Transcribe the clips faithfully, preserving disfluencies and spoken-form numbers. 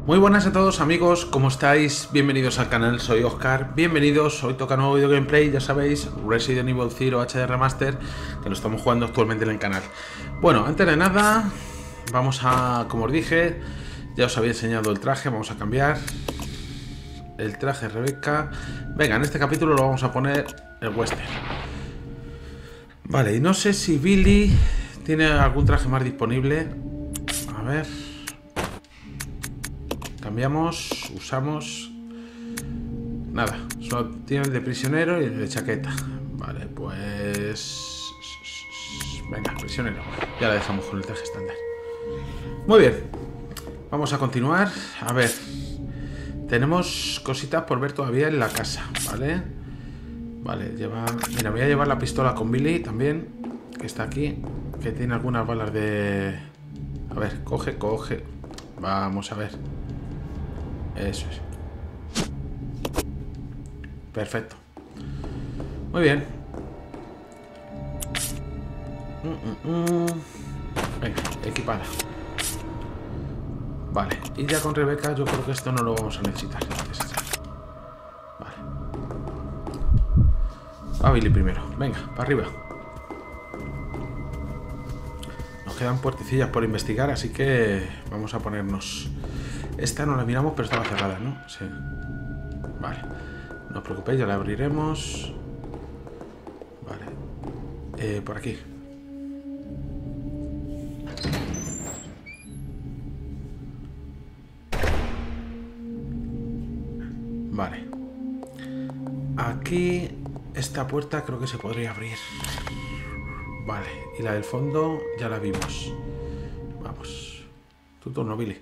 Muy buenas a todos amigos, ¿cómo estáis? Bienvenidos al canal, soy Oscar, bienvenidos, hoy toca nuevo video gameplay, ya sabéis, Resident Evil Zero H D Remaster, que lo estamos jugando actualmente en el canal. Bueno, antes de nada, vamos a, como os dije, ya os había enseñado el traje, vamos a cambiar el traje de Rebecca. Venga, en este capítulo lo vamos a poner el western. Vale, y no sé si Billy tiene algún traje más disponible. A ver... Cambiamos, usamos... Nada, solo tiene el de prisionero y el de chaqueta. Vale, pues... Venga, prisionero. Ya la dejamos con el traje estándar. Muy bien. Vamos a continuar. A ver. Tenemos cositas por ver todavía en la casa, ¿vale? Vale, lleva... Mira, voy a llevar la pistola con Billy también, que está aquí. Que tiene algunas balas de... A ver, coge, coge. Vamos a ver. Eso es. Perfecto. Muy bien. Mm, mm, mm. Venga, equipada. Vale, y ya con Rebecca yo creo que esto no lo vamos a necesitar. Vale. Va Billy primero. Venga, para arriba. Nos quedan puertecillas por investigar, así que vamos a ponernos... Esta no la miramos, pero estaba cerrada, ¿no? Sí. Vale. No os preocupéis, ya la abriremos. Vale. Eh, por aquí. Vale. Aquí, esta puerta creo que se podría abrir. Vale. Y la del fondo ya la vimos. Vamos. Tu turno, Billy.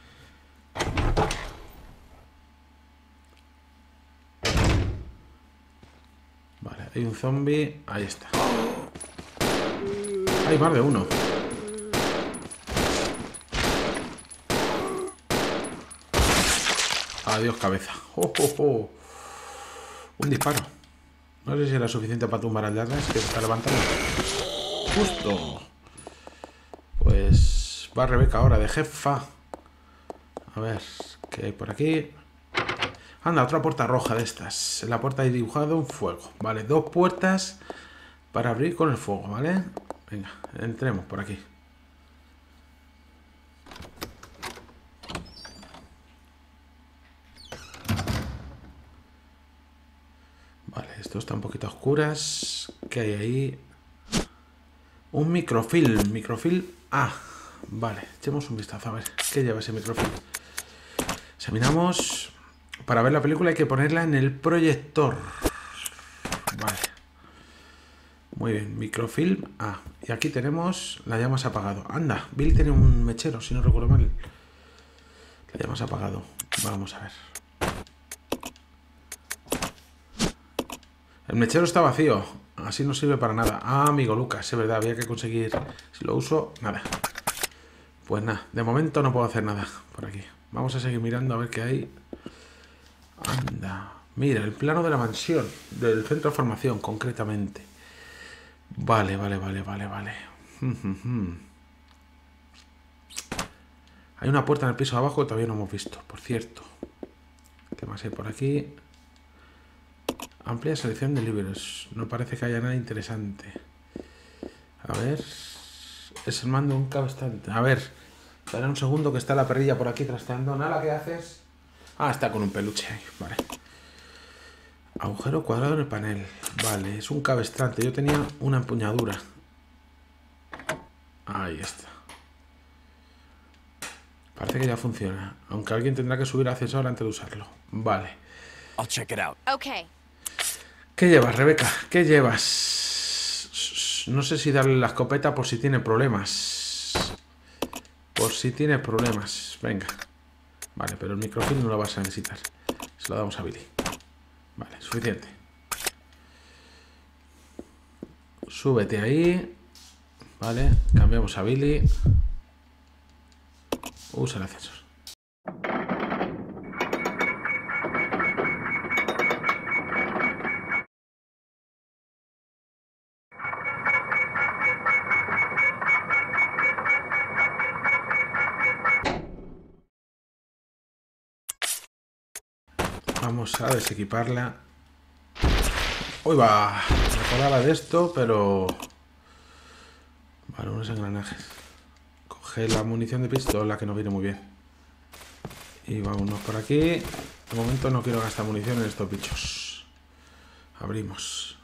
Vale, hay un zombie. Ahí está. Hay más de uno. Adiós, cabeza. Oh, oh, oh. Un disparo. No sé si era suficiente para tumbar al de atrás, que está levantando. Justo. Pues va Rebecca ahora de jefa. A ver, ¿qué hay por aquí? Anda, otra puerta roja de estas. En la puerta hay dibujado un fuego. Vale, dos puertas para abrir con el fuego, ¿vale? Venga, entremos por aquí. Vale, esto está un poquito a oscuras. ¿Qué hay ahí? Un microfilm. Microfilm A. Vale, echemos un vistazo a ver qué lleva ese microfilm. Examinamos. Para ver la película hay que ponerla en el proyector. Vale. Muy bien, microfilm A. Y aquí tenemos la llama se ha apagado. Anda, Bill tiene un mechero, si no recuerdo mal. La llama se ha apagado. Vamos a ver. El mechero está vacío. Así no sirve para nada. Ah, amigo Lucas, es verdad, había que conseguir. Si lo uso, nada. Pues nada, de momento no puedo hacer nada por aquí. Vamos a seguir mirando a ver qué hay. Anda. Mira, el plano de la mansión. Del centro de formación, concretamente. Vale, vale, vale, vale, vale. Hay una puerta en el piso de abajo que todavía no hemos visto, por cierto. ¿Qué más hay por aquí? Amplia selección de libros. No parece que haya nada interesante. A ver. Es el mando de un cabestante. A ver. Espera un segundo que está la perrilla por aquí trasteando. Nala, ¿qué haces? Ah, está con un peluche ahí. Vale. Agujero cuadrado en el panel. Vale, es un cabestrante. Yo tenía una empuñadura. Ahí está. Parece que ya funciona. Aunque alguien tendrá que subir al ascensor antes de usarlo. Vale. I'll check it out. Okay. ¿Qué llevas, Rebecca? ¿Qué llevas? No sé si darle la escopeta por si tiene problemas. Por si tiene problemas. Venga. Vale, pero el microfilm no lo vas a necesitar. Se lo damos a Billy. Vale, suficiente. Súbete ahí. Vale, cambiamos a Billy. Usa el ascensor. Vamos a desequiparla. ¡Uy, va! Me acordaba de esto, pero... Vale, unos engranajes. Coge la munición de pistola, que no viene muy bien. Y vámonos por aquí. De momento no quiero gastar munición en estos bichos. Abrimos.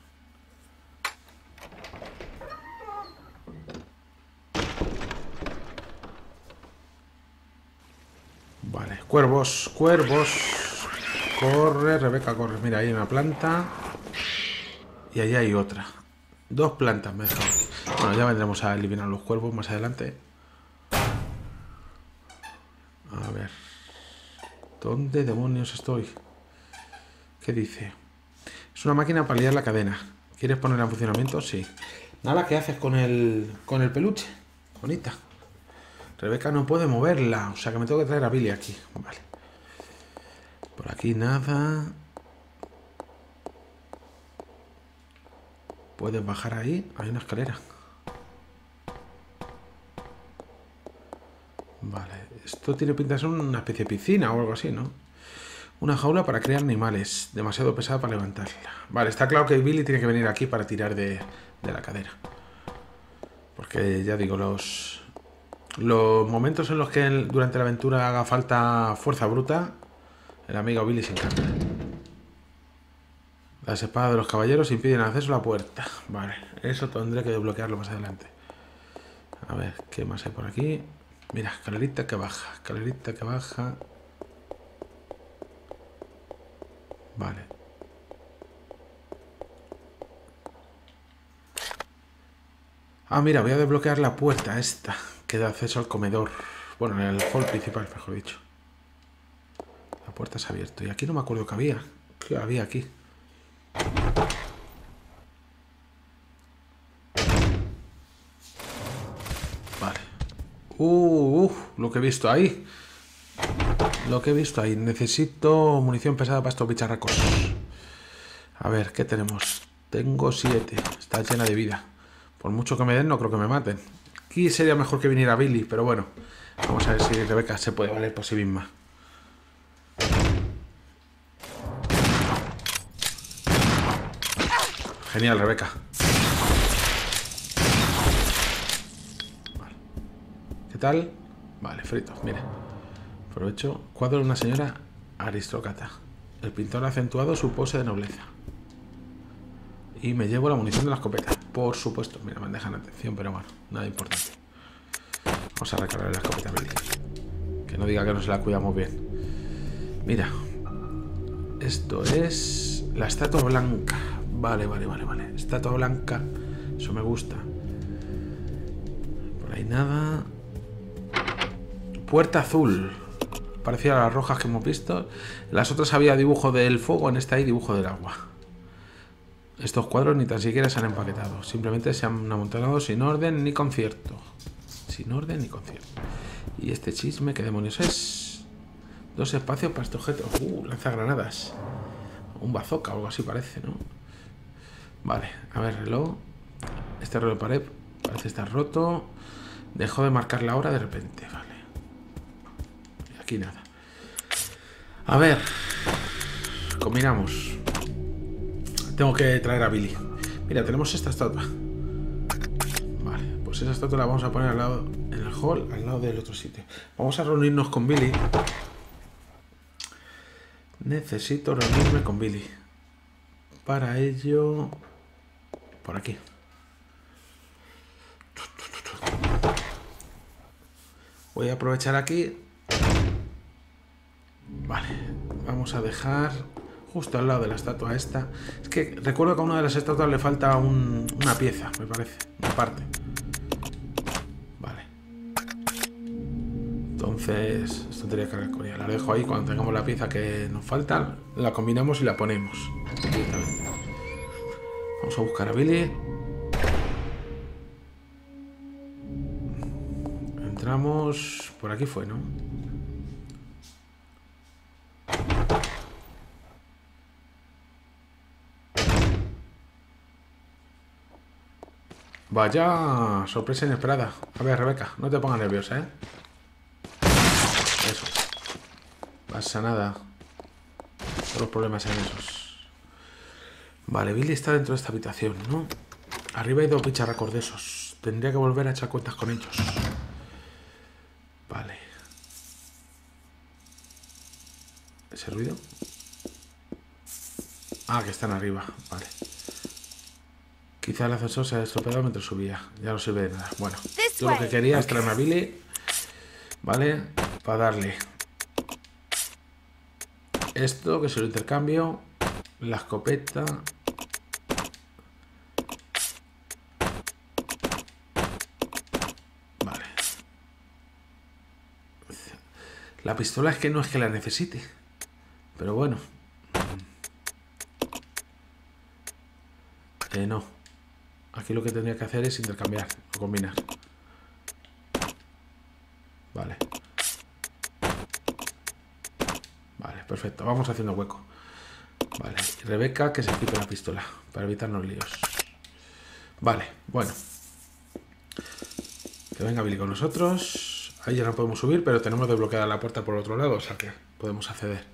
Vale, cuervos, cuervos. Corre, Rebeca, corre. Mira, ahí hay una planta. Y ahí hay otra. Dos plantas me he dejado. Bueno, ya vendremos a eliminar los cuervos más adelante. A ver. ¿Dónde demonios estoy? ¿Qué dice? Es una máquina para liar la cadena. ¿Quieres ponerla en funcionamiento? Sí. Nada, ¿qué haces con el, con el peluche? Bonita. Rebeca no puede moverla. O sea que me tengo que traer a Billy aquí. Vale. Por aquí nada. Puedes bajar ahí. Hay una escalera. Vale. Esto tiene pinta de ser una especie de piscina o algo así, ¿no? Una jaula para criar animales. Demasiado pesada para levantarla. Vale, está claro que Billy tiene que venir aquí para tirar de, de la cadera. Porque ya digo, los... Los momentos en los que durante la aventura haga falta fuerza bruta, el amigo Billy se encarga. Las espadas de los caballeros impiden el acceso a la puerta. Vale, eso tendré que desbloquearlo más adelante. A ver, ¿qué más hay por aquí? Mira, escalerita que baja, escalerita que baja. Vale. Ah, mira, voy a desbloquear la puerta esta que da acceso al comedor. Bueno, en el hall principal, mejor dicho. La puerta se ha abierto. Y aquí no me acuerdo qué había. ¿Qué había aquí? Vale. Uh, uh, lo que he visto ahí. Lo que he visto ahí. Necesito munición pesada para estos bicharracos. A ver, ¿qué tenemos? Tengo siete. Está llena de vida. Por mucho que me den, no creo que me maten. Aquí sería mejor que viniera Billy, pero bueno. Vamos a ver si Rebeca se puede valer por sí misma. Genial, Rebeca. Vale. ¿Qué tal? Vale, frito, mira. Aprovecho. Cuadro de una señora aristócrata. El pintor ha acentuado su pose de nobleza. Y me llevo la munición de la escopeta. Por supuesto. Mira, me dejan atención, pero bueno, nada importante. Vamos a recargar la escopeta, Billy. Que no diga que no se la cuidamos bien. Mira. Esto es la estatua blanca. Vale, vale, vale, vale. Estatua blanca. Eso me gusta. Por ahí nada. Puerta azul. Parecía a las rojas que hemos visto. En las otras había dibujo del fuego. En esta hay dibujo del agua. Estos cuadros ni tan siquiera se han empaquetado. Simplemente se han amontonado sin orden ni concierto. Sin orden ni concierto. Y este chisme, ¿qué demonios es? Dos espacios para este objeto. Uh, lanzagranadas. Un bazooka o algo así parece, ¿no? Vale, a ver, reloj. Este reloj de pared parece estar roto. Dejó de marcar la hora de repente, vale. Y aquí nada. A ver. Combinamos. Tengo que traer a Billy. Mira, tenemos esta estatua. Vale, pues esa estatua la vamos a poner al lado, en el hall, al lado del otro sitio. Vamos a reunirnos con Billy. Necesito reunirme con Billy. Para ello... Por aquí. Voy a aprovechar aquí. Vale. Vamos a dejar justo al lado de la estatua esta. Es que recuerdo que a una de las estatuas le falta un, una pieza, me parece. Una parte. Vale. Entonces, esto tendría que cargar con ella. La dejo ahí cuando tengamos la pieza que nos falta. La combinamos y la ponemos. Directamente. Vamos a buscar a Billy. Entramos... Por aquí fue, ¿no? Vaya, sorpresa inesperada. A ver, Rebeca, no te pongas nerviosa, ¿eh? Eso. Pasa nada. Todos los problemas en esos. Vale, Billy está dentro de esta habitación, ¿no? Arriba hay dos bicharracos de esos. Tendría que volver a echar cuentas con ellos. Vale. ¿Ese ruido? Ah, que están arriba. Vale. Quizá el ascensor se ha estropeado mientras subía. Ya no sirve de nada. Bueno, yo lo que quería es traerme a Billy. Vale. Para darle esto, que se lo intercambio. La escopeta. Vale. La pistola es que no es que la necesite. Pero bueno. Eh, no. Aquí lo que tendría que hacer es intercambiar o combinar. Vale. Vale, perfecto. Vamos haciendo hueco. Vale. Y Rebeca, que se equipe la pistola para evitarnos líos. Vale, bueno. Que venga Billy con nosotros. Ahí ya no podemos subir, pero tenemos desbloqueada la puerta por otro lado, o sea que podemos acceder.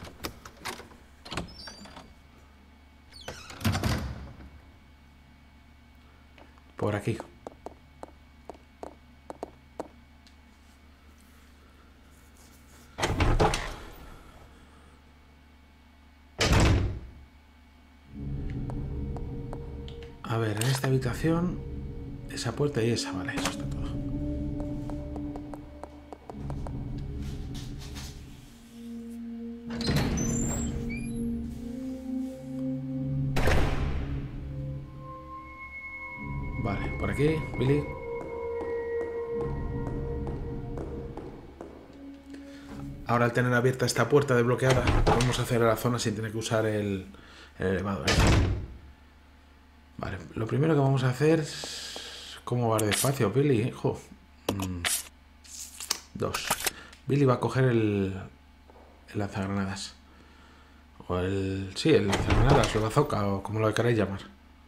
Por aquí. A ver, en esta habitación, esa puerta y esa, vale, eso está todo. Vale, por aquí, Billy. Ahora al tener abierta esta puerta desbloqueada, podemos acceder a la zona sin tener que usar el, el elevador. Vale, lo primero que vamos a hacer es... ¿Cómo va despacio, Billy? Hijo. Mm. Dos. Billy va a coger el, el lanzagranadas. O el... Sí, el lanzagranadas, o el bazooka, o como lo queráis llamar.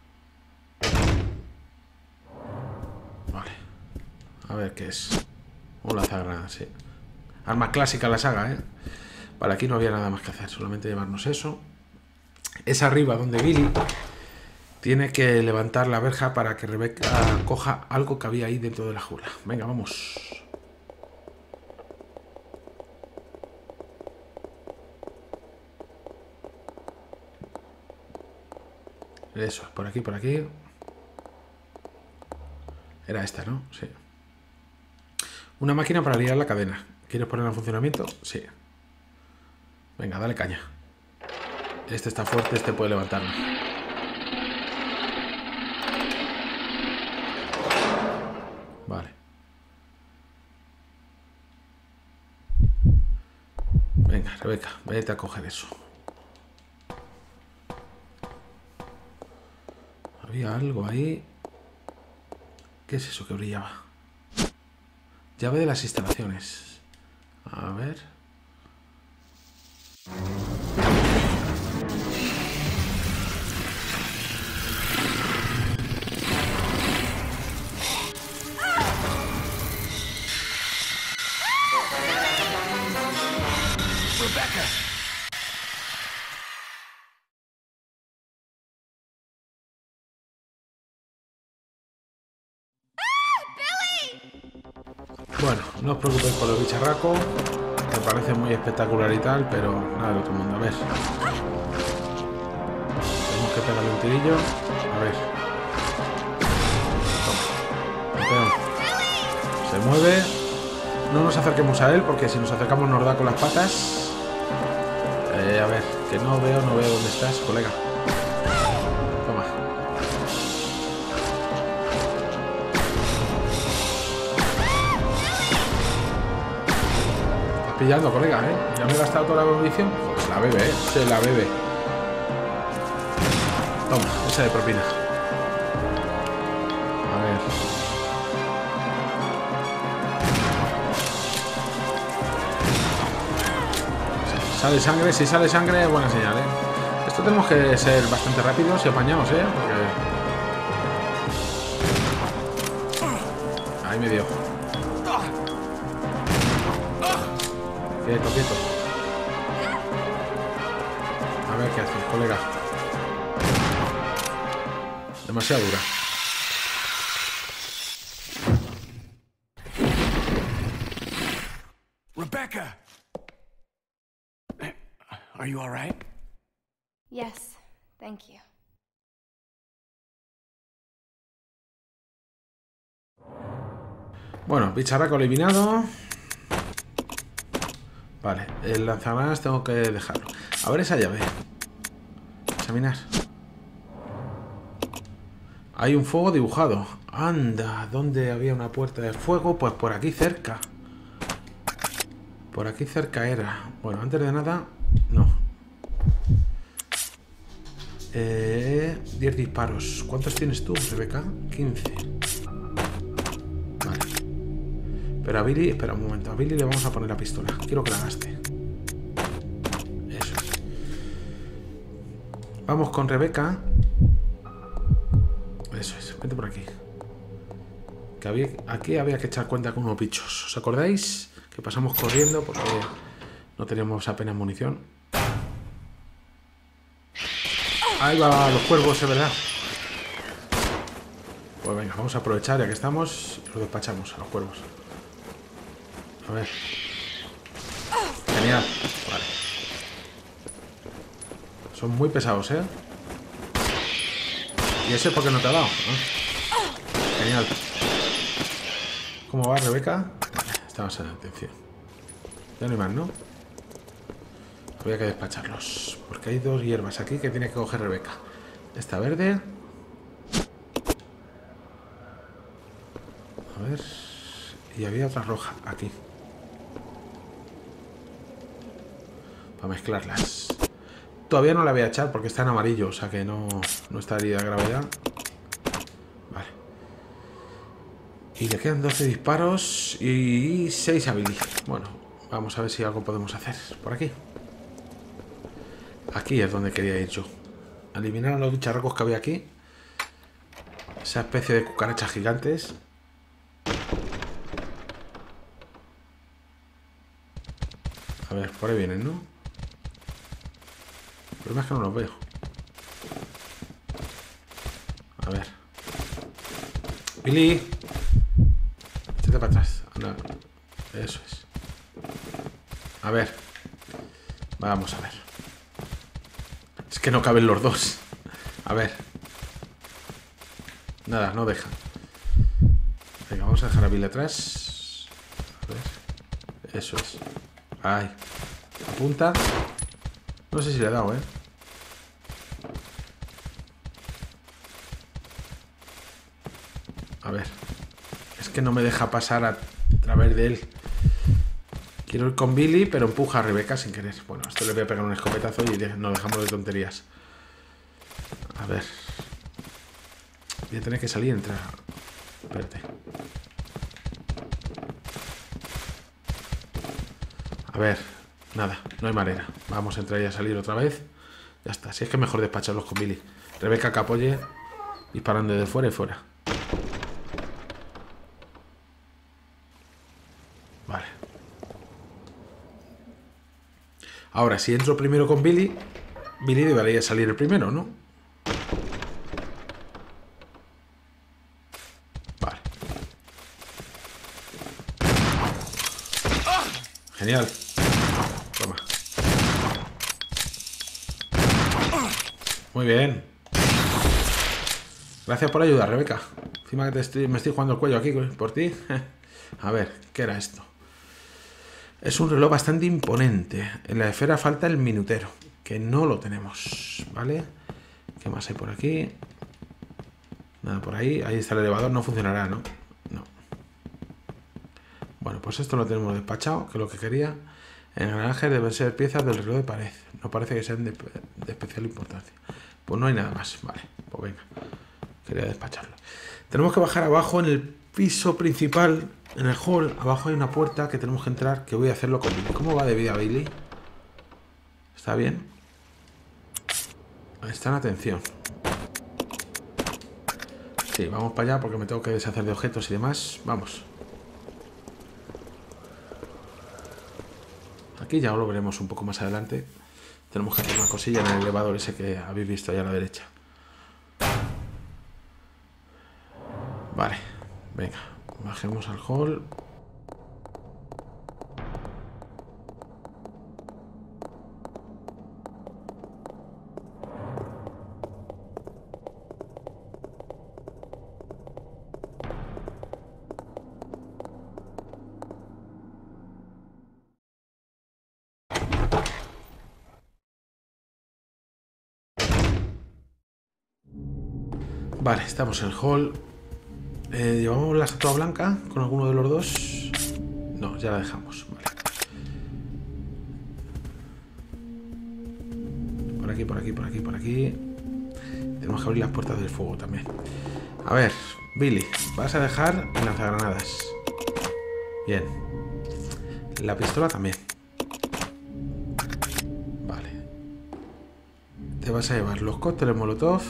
Vale. A ver qué es. Un lanzagranadas, sí. Arma clásica la saga, ¿eh? Vale, aquí no había nada más que hacer, solamente llevarnos eso. Es arriba donde Billy tiene que levantar la verja para que Rebeca coja algo que había ahí dentro de la jaula. Venga, vamos. Eso, por aquí, por aquí. Era esta, ¿no? Sí. Una máquina para liar la cadena. ¿Quieres ponerla en funcionamiento? Sí. Venga, dale caña. Este está fuerte, este puede levantarlo. Vale. Venga, Rebeca, vete a coger eso. Había algo ahí. ¿Qué es eso que brillaba? Llave de las instalaciones. A ver. Rebecca. Bueno, no os preocupéis por los bicharracos, que parece muy espectacular y tal, pero nada del otro mundo. A ver. Tenemos que pegarle un tirillo. A ver. Toma. Campeón. Se mueve. No nos acerquemos a él, porque si nos acercamos nos da con las patas. Eh, a ver, que no veo, no veo dónde estás, colega. Toma. Pillando, colega, ¿eh? Ya me he gastado toda la munición. Joder, la bebe, ¿eh? Se la bebe. Toma, esa de propina. A ver. Sale sangre, si sale sangre, buena señal, ¿eh? Esto tenemos que ser bastante rápidos y apañados, ¿eh? Porque... Ahí me dio. Quieto, quieto. ¿qué hace, colega? Demasiado dura. Rebecca! Are you all right? Yes, thank you. Bueno, bicharraco eliminado. Vale, el lanzagranadas tengo que dejarlo. A ver esa llave. Examinar. Hay un fuego dibujado. Anda, ¿dónde había una puerta de fuego? Pues por aquí cerca. Por aquí cerca era. Bueno, antes de nada, no. Eh, diez disparos. ¿Cuántos tienes tú, Rebeca? quince. Vale. Pero a Billy, espera un momento. A Billy le vamos a poner la pistola. Quiero que la gaste. Eso es. Vamos con Rebeca. Eso es. Vente por aquí. Que había, aquí había que echar cuenta con unos bichos. ¿Os acordáis? Que pasamos corriendo porque no teníamos apenas munición. Ahí va los cuervos, es verdad. Pues venga, vamos a aprovechar ya que estamos y los despachamos a los cuervos. A ver. Genial. Vale. Son muy pesados, ¿eh? ¿Y ese por qué no te ha dado? ¿No? Genial. ¿Cómo va, Rebeca? Vale, estamos en atención. Ya no hay más, ¿no? Había que despacharlos. Porque hay dos hierbas aquí que tiene que coger Rebeca. Esta verde. A ver. Y había otra roja aquí. Para mezclarlas. Todavía no la voy a echar porque está en amarillo. O sea que no, no está herida de gravedad. Vale. Y le quedan doce disparos y seis a Billy. Bueno, vamos a ver si algo podemos hacer por aquí. Aquí es donde quería ir yo. Eliminar a los bicharracos que había aquí. Esa especie de cucarachas gigantes. A ver, por ahí vienen, ¿no? El problema es que no los veo. A ver. Billy. Échate para atrás. Anda. Eso es. A ver. Vamos a ver. Es que no caben los dos. A ver. Nada, no deja. Venga, vamos a dejar a Billy atrás. A ver. Eso es. Ay. Apunta. No sé si le he dado, ¿eh? A ver. Es que no me deja pasar a través de él. Quiero ir con Billy, pero empuja a Rebeca sin querer. Bueno, esto le voy a pegar un escopetazo y nos dejamos de tonterías. A ver. Voy a tener que salir y entrar. Espérate. A ver. Nada, no hay manera. Vamos a entrar y a salir otra vez. Ya está. Si es que es mejor despacharlos con Billy. Rebeca que apoye. Disparando de fuera y fuera. Vale. Ahora, si entro primero con Billy, Billy debería salir el primero, ¿no? Vale. Genial. Toma. Muy bien. Gracias por ayudar, Rebeca. Encima que te estoy, me estoy jugando el cuello aquí por ti. A ver, ¿qué era esto? Es un reloj bastante imponente. En la esfera falta el minutero, que no lo tenemos, ¿vale? ¿Qué más hay por aquí? Nada por ahí. Ahí está el elevador, no funcionará, ¿no? No. Bueno, pues esto lo tenemos despachado, que es lo que quería. Engranajes deben ser piezas del reloj de pared. No parece que sean de, de especial importancia. Pues no hay nada más. Vale, pues venga. Quería despacharlo. Tenemos que bajar abajo en el piso principal. En el hall, abajo hay una puerta que tenemos que entrar, que voy a hacerlo con Billy. ¿Cómo va de vida Billy? ¿Está bien? Está en atención. Sí, vamos para allá porque me tengo que deshacer de objetos y demás. Vamos. Aquí ya lo veremos un poco más adelante. Tenemos que hacer una cosilla en el elevador ese que habéis visto ahí a la derecha. Vale, venga, bajemos al hall. Vale, estamos en el hall. Eh, ¿Llevamos la estatua blanca con alguno de los dos? No, ya la dejamos. Vale. Por aquí, por aquí, por aquí, por aquí. Tenemos que abrir las puertas del fuego también. A ver, Billy, vas a dejar el lanzagranadas. Bien. La pistola también. Vale. Te vas a llevar los cócteles Molotov.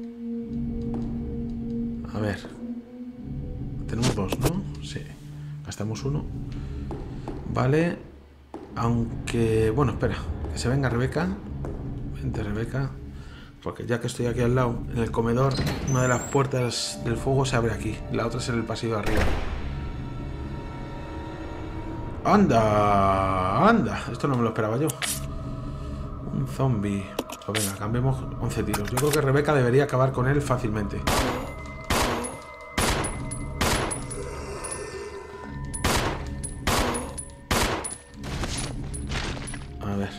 A ver. Tenemos dos, ¿no? Sí. Gastamos uno. Vale. Aunque... Bueno, espera. Que se venga Rebeca. Vente, Rebeca. Porque ya que estoy aquí al lado, en el comedor, una de las puertas del fuego se abre aquí. La otra es en el pasillo de arriba. ¡Anda! ¡Anda! Esto no me lo esperaba yo. Un zombie. Pues venga, cambiemos once tiros. Yo creo que Rebeca debería acabar con él fácilmente. A ver.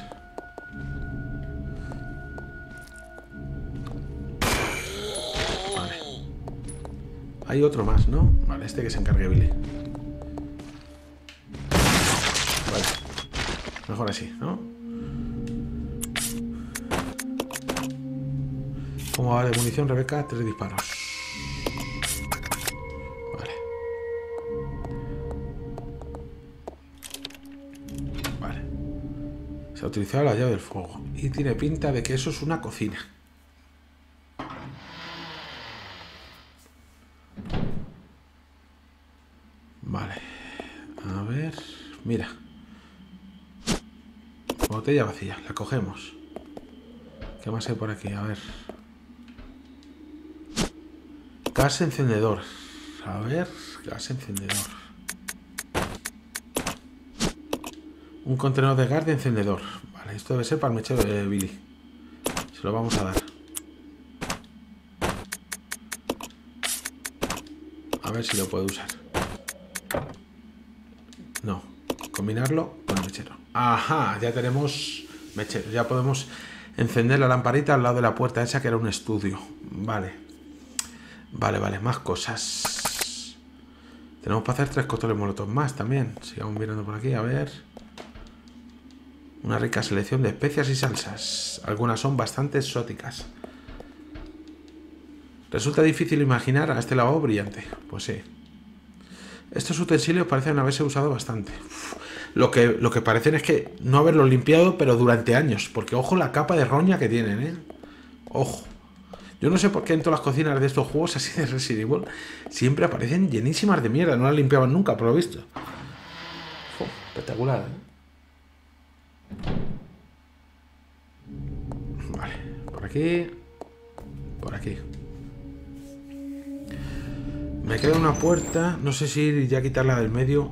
Vale. Hay otro más, ¿no? Vale, este que se encargue Billy. Vale. Mejor así, ¿no? ¿Cómo va de munición, Rebeca? Tres disparos. Vale. Vale. Se ha utilizado la llave del fuego. Y tiene pinta de que eso es una cocina. Vale. A ver. Mira. Botella vacía. La cogemos. ¿Qué más hay por aquí? A ver. Gas encendedor. A ver. Gas encendedor. Un contenedor de gas de encendedor. Vale, esto debe ser para el mechero de Billy. Se lo vamos a dar. A ver si lo puedo usar. No. Combinarlo con el mechero. Ajá, ya tenemos mechero. Ya podemos encender la lamparita al lado de la puerta esa que era un estudio. Vale. Vale, vale, más cosas. Tenemos para hacer tres cócteles molotov más también. Sigamos mirando por aquí, a ver. Una rica selección de especias y salsas. Algunas son bastante exóticas. Resulta difícil imaginar a este lavabo brillante. Pues sí. Estos utensilios parecen haberse usado bastante. Uf, lo que, lo que parecen es que no haberlos limpiado, pero durante años. Porque ojo la capa de roña que tienen, ¿eh? Ojo. Yo no sé por qué en todas las cocinas de estos juegos así de Resident Evil siempre aparecen llenísimas de mierda. No las limpiaban nunca, por lo visto. Uf, espectacular, ¿eh? Vale, por aquí. Por aquí. Me queda una puerta. No sé si ir ya a quitarla del medio.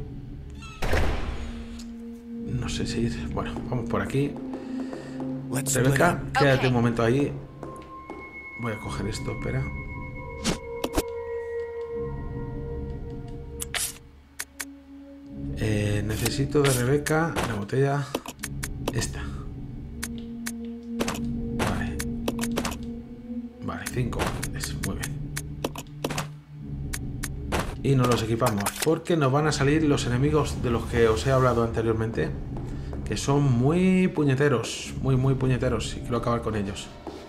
No sé si ir. Bueno, vamos por aquí. Rebeca, quédate un momento ahí. Voy a coger esto, espera. Eh, necesito de Rebeca la botella esta. Vale. Vale, cinco. Muy bien. Y nos los equipamos, porque nos van a salir los enemigos de los que os he hablado anteriormente, que son muy puñeteros, muy, muy puñeteros, y quiero acabar con ellos.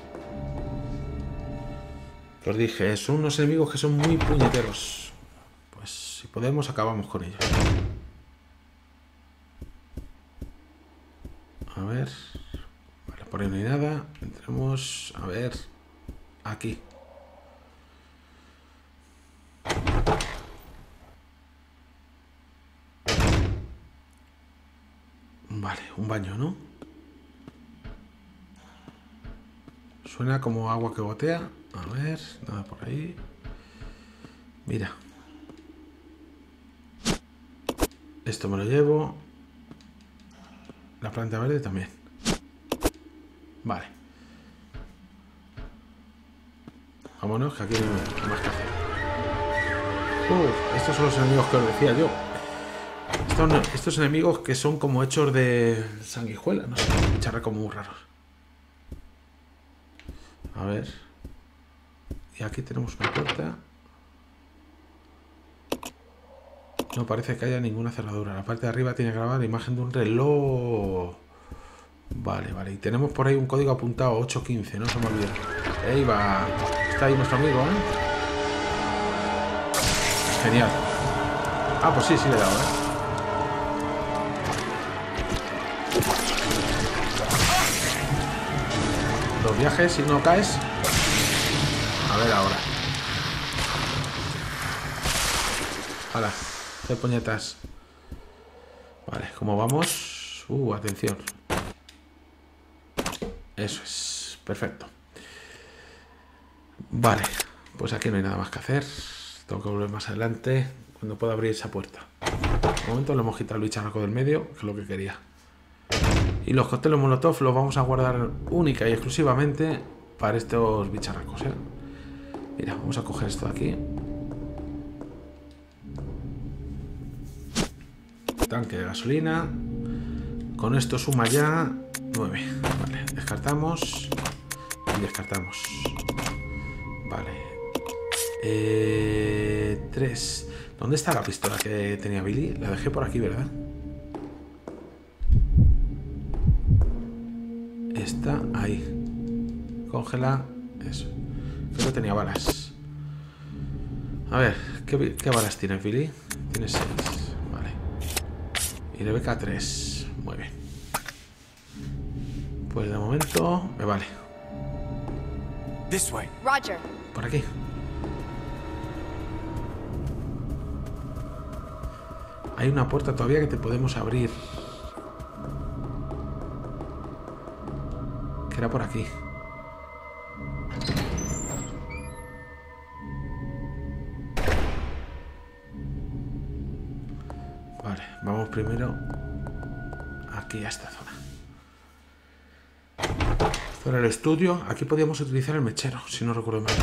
Os dije, son unos enemigos que son muy puñeteros. Pues si podemos, acabamos con ellos. A ver. Vale, por ahí no hay nada. Entremos, a ver, aquí. Vale, un baño, ¿no? Suena como agua que gotea. A ver, nada por ahí. Mira. Esto me lo llevo. La planta verde también. Vale. Vámonos, que aquí no hay más que hacer. Uh, estos son los enemigos que os decía yo. Estos, estos enemigos que son como hechos de sanguijuela, no sé, bicharracos muy raros. A ver. Y aquí tenemos una puerta. No parece que haya ninguna cerradura. La parte de arriba tiene grabada la imagen de un reloj. Vale, vale. Y tenemos por ahí un código apuntado, ocho quince, no se me olvida. Ahí va. Está ahí nuestro amigo, ¿eh? Genial. Ah, pues sí, sí le he dado, ¿eh? Los viajes, si no caes. A ver ahora. Hala, de puñetas. Vale, ¿cómo vamos? Uh, atención. Eso es, perfecto. Vale, pues aquí no hay nada más que hacer. Tengo que volver más adelante cuando pueda abrir esa puerta. De momento le hemos quitado el bicharraco del medio, que es lo que quería. Y los cócteles Molotov los vamos a guardar única y exclusivamente para estos bicharracos, ¿eh? Mira, vamos a coger esto de aquí. Tanque de gasolina. Con esto suma ya nueve. Vale, descartamos. Y descartamos. Vale. Eh, tres. ¿Dónde está la pistola que tenía Billy? La dejé por aquí, ¿verdad? Está ahí. Cógela. Eso. Creo que tenía balas. A ver, ¿qué, qué balas tiene Billy? Tiene seis. Vale. Y Rebecca tres. Muy bien. Pues de momento me vale. This way. Roger. Por aquí. Hay una puerta todavía que te podemos abrir. Que era por aquí. Vale, vamos primero aquí a esta zona. Esto era el estudio. Aquí podíamos utilizar el mechero, si no recuerdo mal.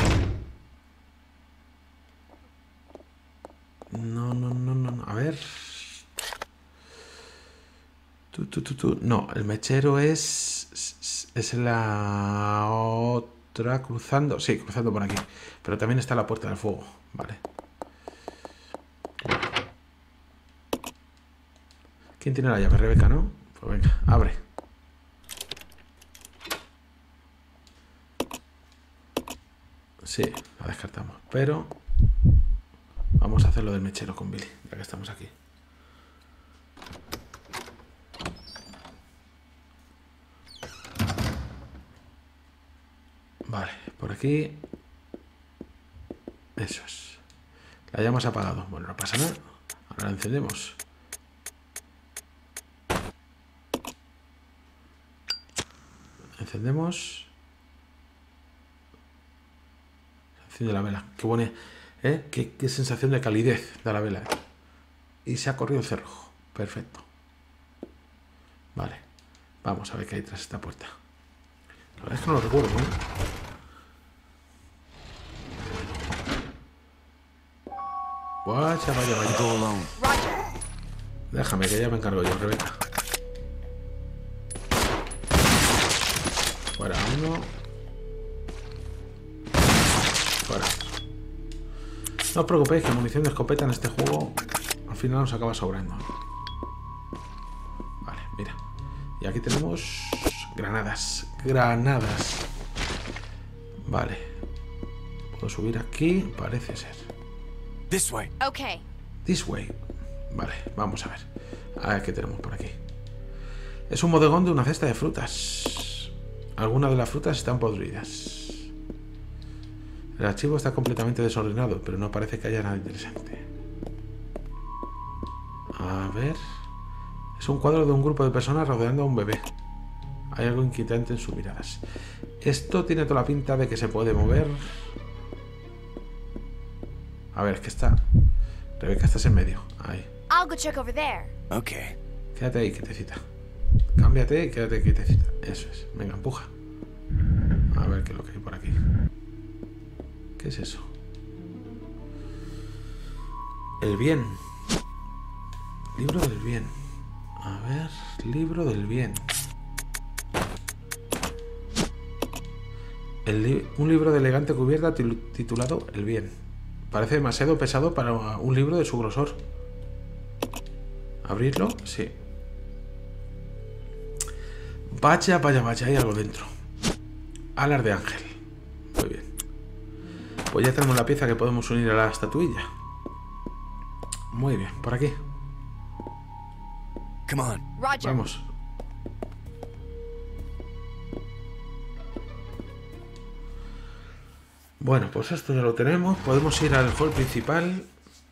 No, no, no, no, no. A ver. Tú, tú, tú, tú. No, el mechero es... Es la otra cruzando. Sí, cruzando por aquí. Pero también está la puerta del fuego. Vale. ¿Quién tiene la llave? Rebeca, ¿no? Pues venga, abre. Sí, la descartamos. Pero vamos a hacer lo del mechero con Billy, ya que estamos aquí. Vale, por aquí. Eso es. La llama se ha apagado. Bueno, no pasa nada. Ahora la encendemos. Encendemos. Se enciende la vela. Qué buena, ¿eh? Qué, qué sensación de calidez da la vela, ¿eh? Y se ha corrido el cerrojo. Perfecto. Vale. Vamos a ver qué hay tras esta puerta. La verdad es que no lo recuerdo, ¿eh? Vaya, vaya, vaya. Déjame, que ya me encargo yo, Rebeca. Fuera uno. Fuera. No os preocupéis que munición de escopeta en este juego al final nos acaba sobrando. Vale, mira. Y aquí tenemos granadas. Granadas. Vale. Puedo subir aquí, parece ser. This way. Okay. This way. Vale, vamos a ver. A ver qué tenemos por aquí. Es un bodegón de una cesta de frutas. Algunas de las frutas están podridas. El archivo está completamente desordenado, pero no parece que haya nada interesante. A ver. Es un cuadro de un grupo de personas rodeando a un bebé. Hay algo inquietante en sus miradas. Esto tiene toda la pinta de que se puede mover. A ver, es que está... Rebeca, estás en medio. Ahí. I'll go check over there. Okay. Quédate ahí, quietecita. Cámbiate y quédate quietecita. Eso es. Venga, empuja. A ver qué es lo que hay por aquí. ¿Qué es eso? El bien. Libro del bien. A ver, libro del bien. El li un libro de elegante cubierta titulado El bien. Parece demasiado pesado para un libro de su grosor. ¿Abrirlo? Sí. Vaya, vaya, vaya, hay algo dentro. Alas de ángel. Muy bien. Pues ya tenemos la pieza que podemos unir a la estatuilla. Muy bien, por aquí. Come on. Roger. Vamos. Bueno, pues esto ya lo tenemos. Podemos ir al hall principal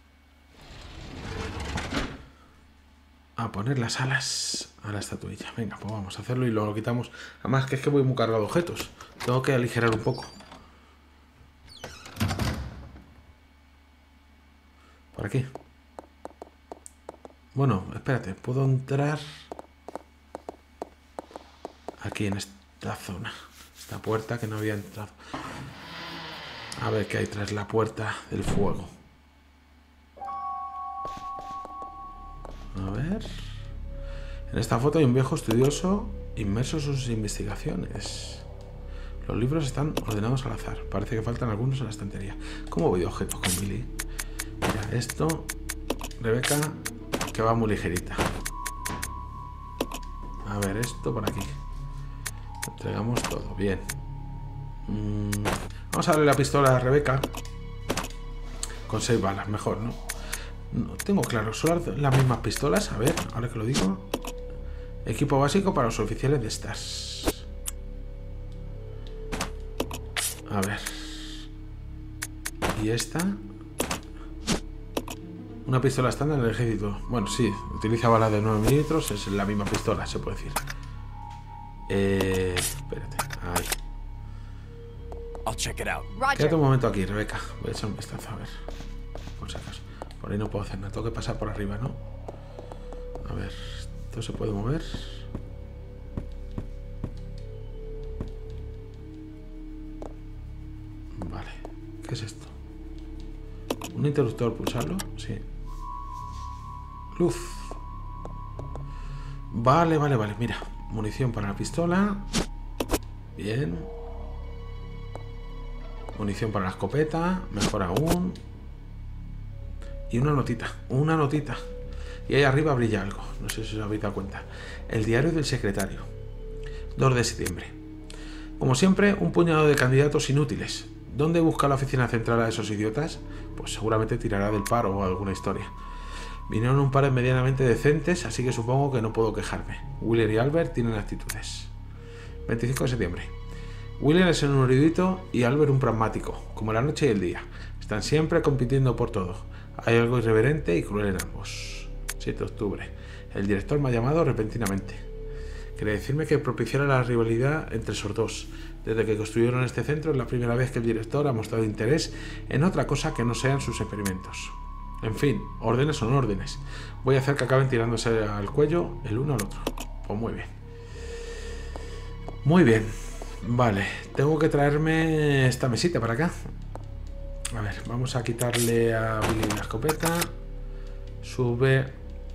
a poner las alas a la estatuilla. Venga, pues vamos a hacerlo y luego lo quitamos. Además que es que voy muy cargado de objetos. Tengo que aligerar un poco. Por aquí. Bueno, espérate. Puedo entrar aquí en esta zona. Esta puerta que no había entrado. A ver qué hay tras la puerta del fuego. A ver. En esta foto hay un viejo estudioso inmerso en sus investigaciones. Los libros están ordenados al azar. Parece que faltan algunos en la estantería. ¿Cómo voy de objetos con Billy? Mira, esto... Rebeca, que va muy ligerita. A ver, esto por aquí. Entregamos todo. Bien. Mm, vamos a darle la pistola a Rebeca. Con seis balas, mejor, ¿no? No tengo claro. ¿Son las mismas pistolas? A ver, ahora que lo digo. Equipo básico para los oficiales de estas. A ver. ¿Y esta? Una pistola estándar del ejército. Bueno, sí, utiliza balas de nueve milímetros. Es la misma pistola, se puede decir. Eh, espérate. Ahí. I'll check it out. Quédate Roger. un momento aquí, Rebeca. Voy a echar un vistazo, a ver. Por si acaso. Por ahí no puedo hacer nada. Tengo que pasar por arriba, ¿no? A ver. ¿Esto se puede mover? Vale. ¿Qué es esto? ¿Un interruptor? ¿Pulsarlo? Sí. Luz. Vale, vale, vale. Mira. Munición para la pistola. Bien. Munición para la escopeta. Mejor aún. Y una notita. Una notita. Y ahí arriba brilla algo. No sé si os habéis dado cuenta. El diario del secretario. dos de septiembre. Como siempre, un puñado de candidatos inútiles. ¿Dónde busca la oficina central a esos idiotas? Pues seguramente tirará del paro o alguna historia. Vinieron un par medianamente decentes, así que supongo que no puedo quejarme. Wheeler y Albert tienen actitudes. veinticinco de septiembre. Wheeler es un erudito y Albert un pragmático, como la noche y el día. Están siempre compitiendo por todo. Hay algo irreverente y cruel en ambos. siete de octubre. El director me ha llamado repentinamente. Quería decirme que propiciara la rivalidad entre esos dos. Desde que construyeron este centro es la primera vez que el director ha mostrado interés en otra cosa que no sean sus experimentos. En fin, órdenes son órdenes. Voy a hacer que acaben tirándose al cuello el uno al otro. Pues muy bien. Muy bien. Vale, tengo que traerme esta mesita para acá. A ver, vamos a quitarle a Billy la escopeta. Sube.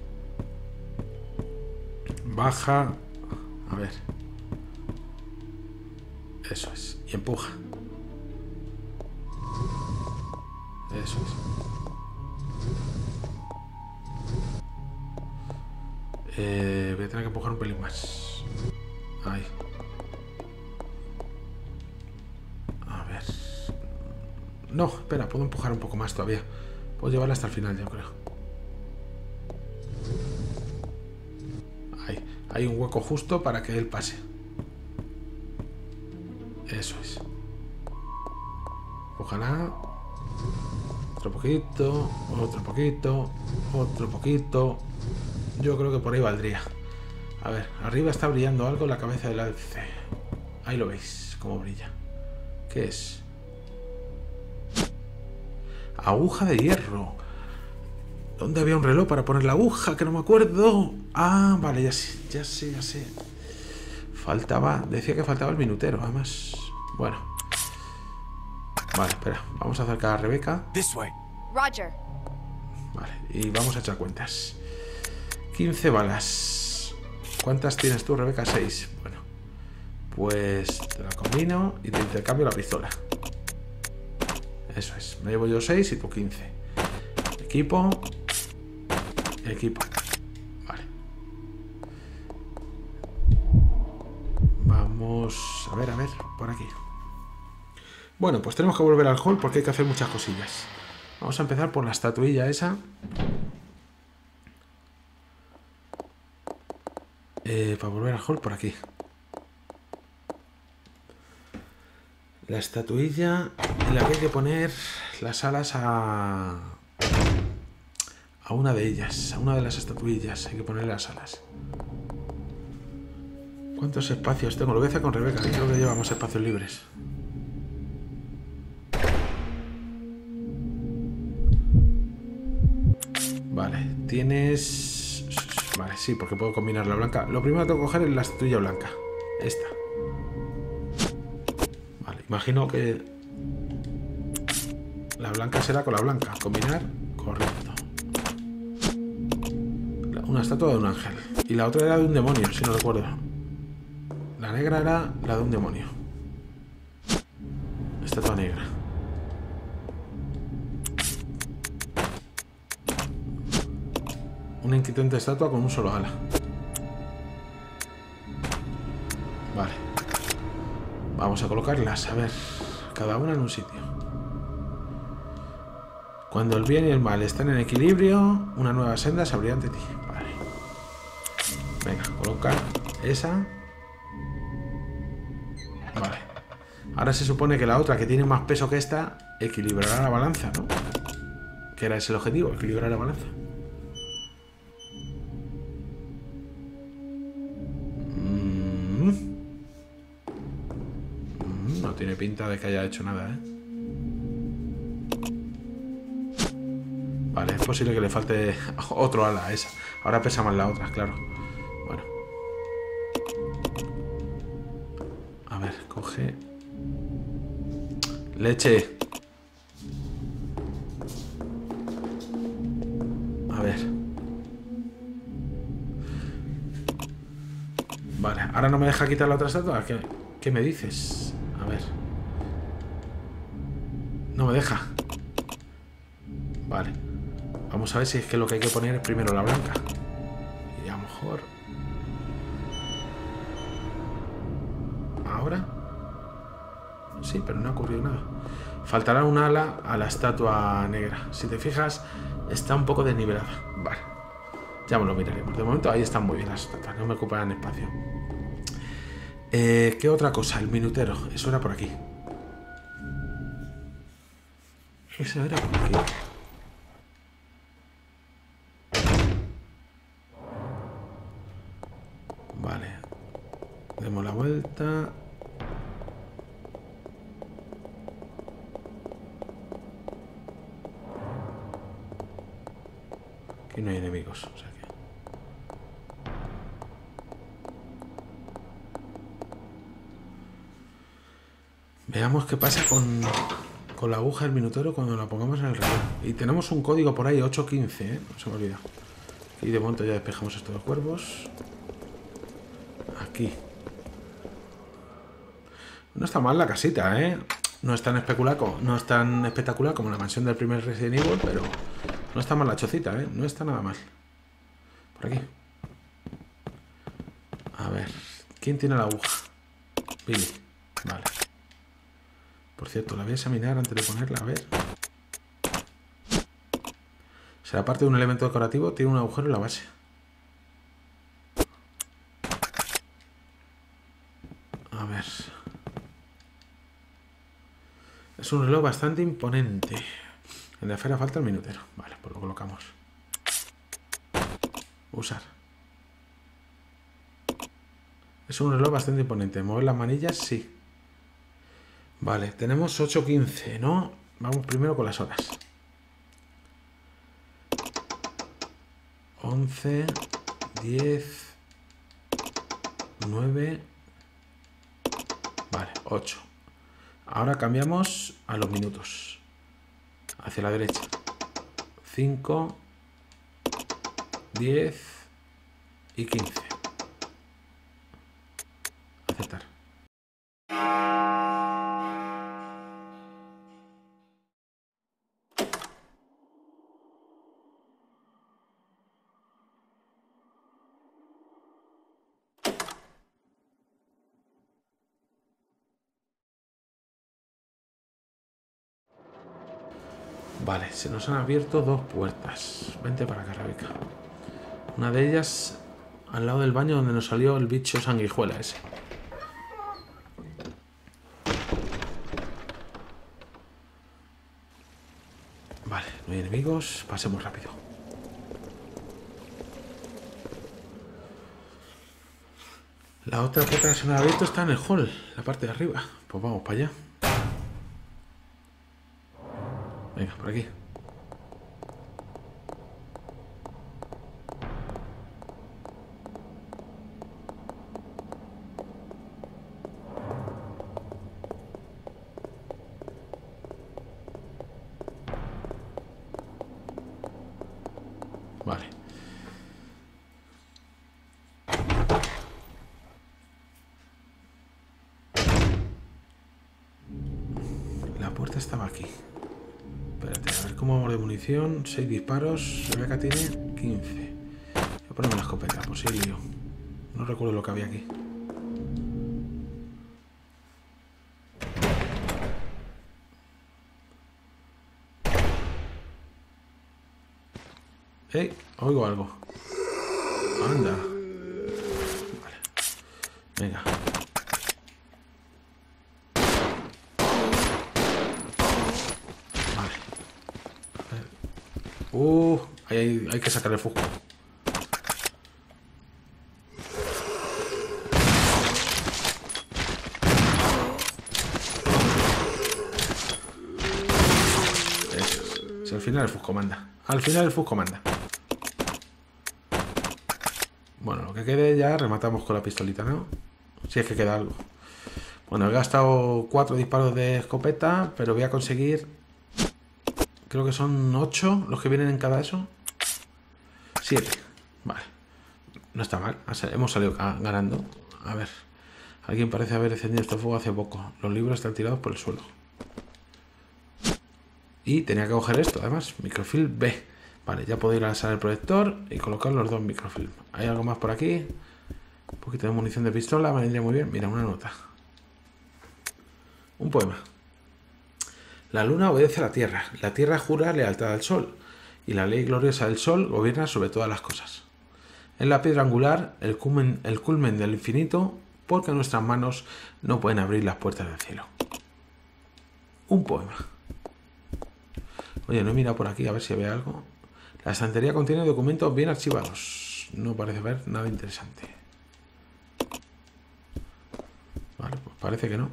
Baja. A ver. Eso es. Y empuja. Eso es. Eh, voy a tener que empujar un pelín más. Ahí. A ver. No, espera, puedo empujar un poco más todavía. Puedo llevarla hasta el final, yo creo. Ahí. Hay un hueco justo para que él pase. Eso es. Ojalá. Otro poquito. Otro poquito. Otro poquito. Yo creo que por ahí valdría. A ver, arriba está brillando algo en la cabeza del alce. Ahí lo veis, cómo brilla. ¿Qué es? Aguja de hierro. ¿Dónde había un reloj para poner la aguja? Que no me acuerdo. Ah, vale, ya sé, ya sé, ya sé. Faltaba, decía que faltaba el minutero, además. Bueno. Vale, espera, vamos a acercar a Rebeca. This way. Roger. Vale, y vamos a echar cuentas. quince balas. ¿Cuántas tienes tú, Rebeca? seis. Bueno, pues te la combino y te intercambio la pistola. Eso es, me llevo yo seis y tú quince. Equipo. Equipo. Vale. Vamos a ver, a ver, por aquí. Bueno, pues tenemos que volver al hall porque hay que hacer muchas cosillas. Vamos a empezar por la estatuilla esa. Eh, para volver al hall por aquí. La estatuilla en la que hay que poner las alas a... a una de ellas. A una de las estatuillas hay que poner las alas. ¿Cuántos espacios tengo? Lo voy a hacer con Rebeca, que creo que llevamos espacios libres. Vale, tienes... Vale, sí, porque puedo combinar la blanca. Lo primero que tengo que coger es la estatuilla blanca. Esta. Vale, imagino que... la blanca será con la blanca. Combinar, correcto. Una estatua de un ángel. Y la otra era de un demonio, si no recuerdo. La negra era la de un demonio. Estatua negra. Una inquietante estatua con un solo ala. Vale. Vamos a colocarlas, a ver. Cada una en un sitio. Cuando el bien y el mal estén en equilibrio, una nueva senda se abrirá ante ti. Vale. Venga, colocar esa. Vale. Ahora se supone que la otra, que tiene más peso que esta, equilibrará la balanza, ¿no? Que era ese el objetivo, equilibrar la balanza. No tiene pinta de que haya hecho nada, ¿eh? Vale, es posible que le falte otro ala a esa. Ahora pesa más la otra, claro. Bueno. A ver, coge... leche. A ver. Vale, ahora no me deja quitar la otra estatua. ¿Qué, qué me dices? A ver. No me deja. Vale. Vamos a ver si es que lo que hay que poner es primero la blanca. Y a lo mejor... ¿ahora? Sí, pero no ha ocurrido nada. Faltará un ala a la estatua negra. Si te fijas, está un poco desnivelada. Vale. Ya me lo miraremos. De momento ahí están muy bien las estatuas. No me ocupan espacio. Eh, ¿Qué otra cosa? El minutero. Eso era por aquí. Eso era por aquí. Vale. Demos la vuelta. Aquí no hay enemigos. O sea que... veamos qué pasa con, con la aguja del minutero cuando la pongamos en el reloj. Y tenemos un código por ahí, ocho quince, ¿eh? No se me olvida. Y de momento ya despejamos estos dos cuervos. Aquí. No está mal la casita, ¿eh? No es tan espectacular, no es tan espectacular como la mansión del primer Resident Evil, pero no está mal la chocita, ¿eh? No está nada mal. Por aquí. A ver. ¿Quién tiene la aguja? Billy. Vale. Por cierto, la voy a examinar antes de ponerla, a ver. Será parte de un elemento decorativo, tiene un agujero en la base. A ver. Es un reloj bastante imponente. En la esfera falta el minutero. Vale, pues lo colocamos. Usar. Es un reloj bastante imponente. Mover las manillas, sí. Vale, tenemos ocho quince, ¿no? Vamos primero con las horas. once, diez, nueve... Vale, ocho. Ahora cambiamos a los minutos. Hacia la derecha. cinco, diez y quince. Aceptar. Vale, se nos han abierto dos puertas. Vente para acá, Rebeca. Una de ellas al lado del baño donde nos salió el bicho sanguijuela ese. Vale, no hay enemigos. Pasemos rápido. La otra puerta que se nos ha abierto está en el hall, la parte de arriba. Pues vamos para allá. Venga, por aquí. Vale. La puerta estaba aquí. Espérate, a ver cómo vamos de munición. seis disparos. Rebeca tiene quince. Voy a ponerme la escopeta, por si lío. No recuerdo lo que había aquí. ¡Ey! Oigo algo. Anda. Vale. Venga. Vale. Uh, ahí hay, hay que sacar el fusco. Eso. Si al final el fusco manda. Al final el fusco manda. Bueno, lo que quede ya rematamos con la pistolita, ¿no? Si es que queda algo. Bueno, he gastado cuatro disparos de escopeta, pero voy a conseguir... Creo que son ocho los que vienen en cada eso. siete. Vale. No está mal. Hemos salido ganando. A ver. Alguien parece haber encendido este fuego hace poco. Los libros están tirados por el suelo. Y tenía que coger esto, además. Microfilm B. Vale, ya puedo ir a la sala del proyector y colocar los dos microfilm. ¿Hay algo más por aquí? Un poquito de munición de pistola, me vendría muy bien. Mira, una nota. Un poema. La luna obedece a la tierra. La tierra jura lealtad al sol. Y la ley gloriosa del sol gobierna sobre todas las cosas. Es la piedra angular, el culmen, el culmen del infinito, porque nuestras manos no pueden abrir las puertas del cielo. Un poema. Oye, no he mirado por aquí a ver si ve algo. La estantería contiene documentos bien archivados. No parece haber nada interesante. Vale, pues parece que no.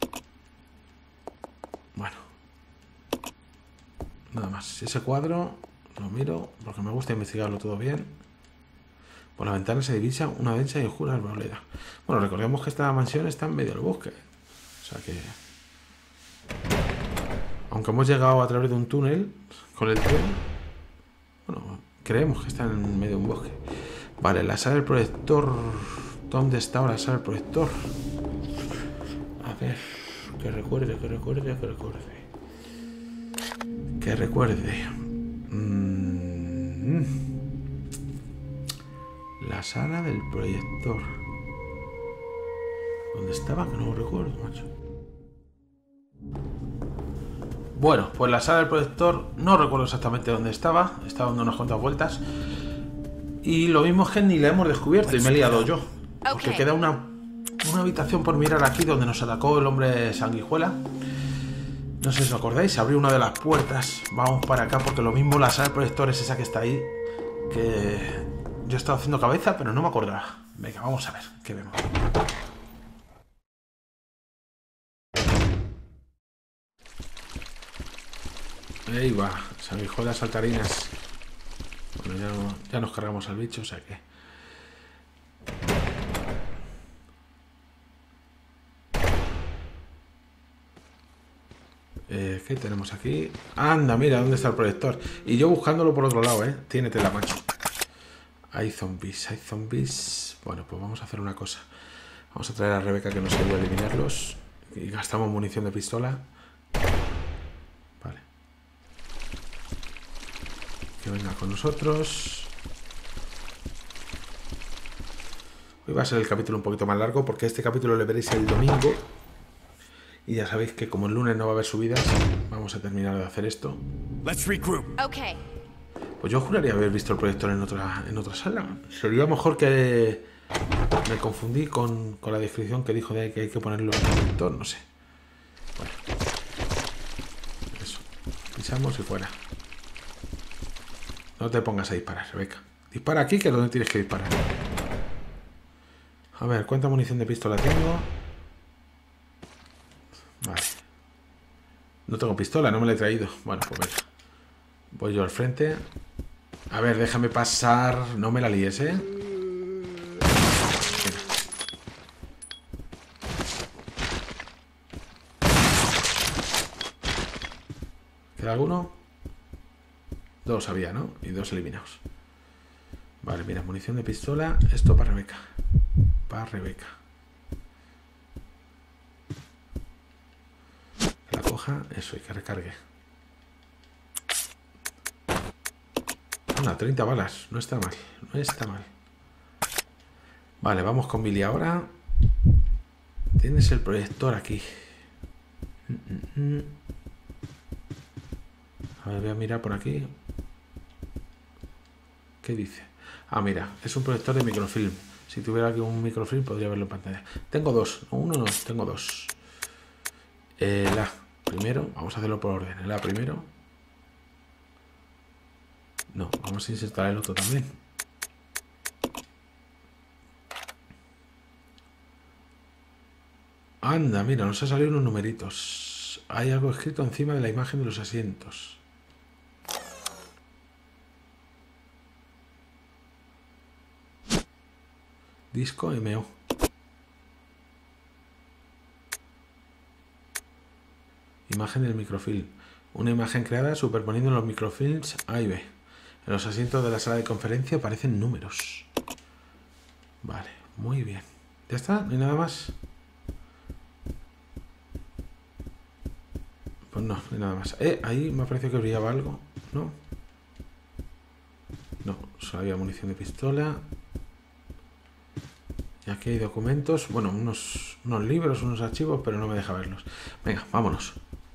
Bueno. Nada más. Ese cuadro lo miro porque me gusta investigarlo todo bien. Por la ventana se divisa una densa y oscura arboleda. Bueno, recordemos que esta mansión está en medio del bosque. O sea que... Aunque hemos llegado a través de un túnel con el tren... Bueno, creemos que está en medio de un bosque. Vale, la sala del proyector. ¿Dónde estaba la sala del proyector? A ver, que recuerde, que recuerde, que recuerde. Que recuerde. Mm. La sala del proyector. ¿Dónde estaba? Que no lo recuerdo, macho. Bueno, pues la sala del proyector no recuerdo exactamente dónde estaba. Estaba dando unas cuantas vueltas. Y lo mismo es que ni la hemos descubierto y me he liado yo. Porque queda una, una habitación por mirar aquí donde nos atacó el hombre sanguijuela. No sé si os acordáis, se abrió una de las puertas. Vamos para acá porque lo mismo la sala del proyector es esa que está ahí. Que Yo he estado haciendo cabeza, pero no me acordaba. Venga, vamos a ver qué vemos. Ahí va, sanguijuelas saltarinas. Bueno, ya, no, ya nos cargamos al bicho, o sea que... Eh, ¿Qué tenemos aquí? Anda, mira, ¿dónde está el proyector? Y yo buscándolo por otro lado, ¿eh? Tiene tela, macho. Hay zombies, hay zombies... Bueno, pues vamos a hacer una cosa. Vamos a traer a Rebeca que nos ayude a eliminarlos. Y gastamos munición de pistola. Vale. Que venga con nosotros. Hoy va a ser el capítulo un poquito más largo porque este capítulo le veréis el domingo. Y ya sabéis que como el lunes no va a haber subidas, vamos a terminar de hacer esto. Let's regroup. Okay. Pues yo juraría haber visto el proyector en otra, en otra sala. Sería mejor que me confundí con, con la descripción que dijo de que hay que ponerlo en el proyector, no sé. Bueno. Eso. Pisamos y fuera. No te pongas a disparar, Rebeca. Dispara aquí, que es donde tienes que disparar. A ver, ¿cuánta munición de pistola tengo? Vale. No tengo pistola, no me la he traído. Bueno, pues venga. Voy yo al frente. A ver, déjame pasar. No me la líes, ¿eh? Venga. ¿Queda alguno? Dos había, ¿no? Y dos eliminados. Vale, mira, munición de pistola. Esto para Rebeca. Para Rebeca. La coja, eso, y que recargue. Una, treinta balas, no está mal, no está mal. Vale, vamos con Billy ahora. Tienes el proyector aquí. A ver, voy a mirar por aquí. ¿Qué dice? Ah, mira, es un proyector de microfilm. Si tuviera aquí un microfilm podría verlo en pantalla. Tengo dos, no, uno no, tengo dos. El A primero, vamos a hacerlo por orden. El A primero. No, vamos a insertar el otro también. Anda, mira, nos ha salido unos numeritos. Hay algo escrito encima de la imagen de los asientos. Disco M O. Imagen del microfilm. Una imagen creada superponiendo los microfilms A y B. En los asientos de la sala de conferencia aparecen números. Vale, muy bien. ¿Ya está? ¿No hay nada más? Pues no, no hay nada más. Eh, ahí me ha parecido que brillaba algo. ¿No? No, solo había munición de pistola. Y aquí hay documentos. Bueno, unos, unos libros, unos archivos, pero no me deja verlos. Venga, vámonos.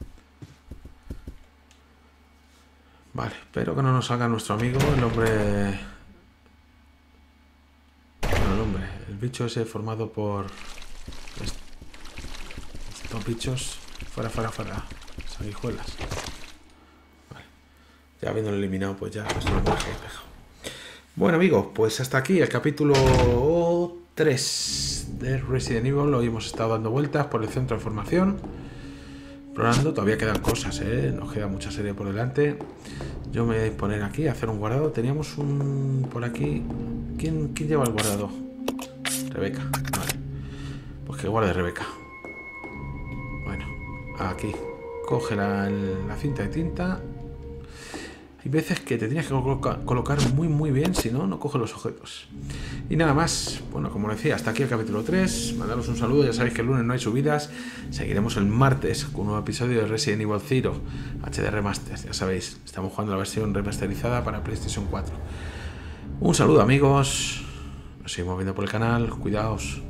Vale, espero que no nos salga nuestro amigo, el hombre... Bueno, el hombre, el bicho ese formado por... Estos bichos... Fuera, fuera, fuera. Sanguijuelas. Vale. Ya habiéndolo eliminado, pues ya esto lo hemos dejado. Bueno, amigos, pues hasta aquí el capítulo tres de Resident Evil. Hoy hemos estado dando vueltas por el centro de formación. Explorando, todavía quedan cosas, ¿eh? Nos queda mucha serie por delante. Yo me voy a disponer aquí a hacer un guardado. Teníamos un... por aquí... ¿Quién, quién lleva el guardado? Rebeca, vale. Pues que guarde Rebeca. Bueno, aquí. Coge la, la cinta de tinta. Hay veces que te tienes que coloca, colocar muy muy bien, si no, no coge los objetos. Y nada más, bueno, como decía, hasta aquí el capítulo tres. Mandaros un saludo, ya sabéis que el lunes no hay subidas. Seguiremos el martes con un nuevo episodio de Resident Evil Zero H D Remaster. Ya sabéis, estamos jugando la versión remasterizada para PlayStation cuatro. Un saludo, amigos. Nos seguimos viendo por el canal. Cuidaos.